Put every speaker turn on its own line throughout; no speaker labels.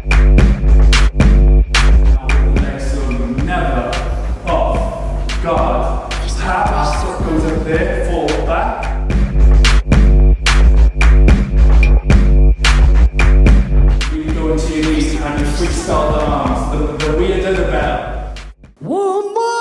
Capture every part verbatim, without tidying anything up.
Never off guard. Tap goes up there, fall back. You go into your knees and you freestyle the arms. The, the weirder the better.
One more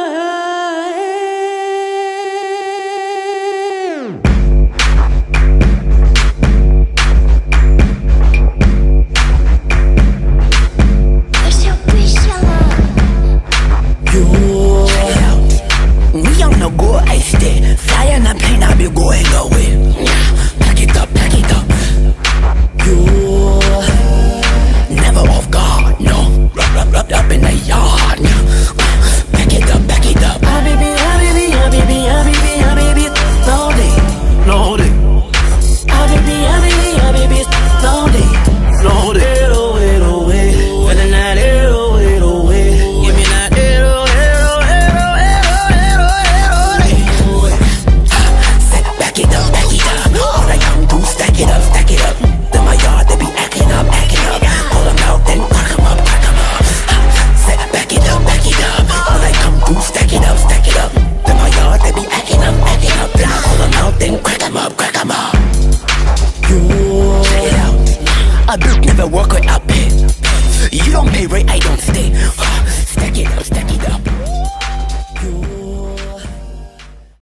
flying a plane, I'll be going away. Pack it up, pack it up. You never off guard, no. Rub, rub, rub up in the yard. Pack it up, pack it up. Habibi, habibi, habibi, habibi, habibi. Loaded, loaded. Habibi, habibi, habibi. Loaded, loaded. Edo, edo, edo. For the night, edo, edo, edo. Give me that edo, edo, edo, edo, edo, edo. Back it up, back it up. All I come to stack it up, stack it up. Then my yard, they be acting up, acting up. Pull them out, then crack them up, crack them up. Say, back it up, back it up. All I come to stack it up, stack it up. Then my yard, they be acting up, acting up. Then I pull them out, then crack them up, crack them up. You check it out. A bitch never work without pay. You don't pay right, I don't stay. Stack it up, stack it up.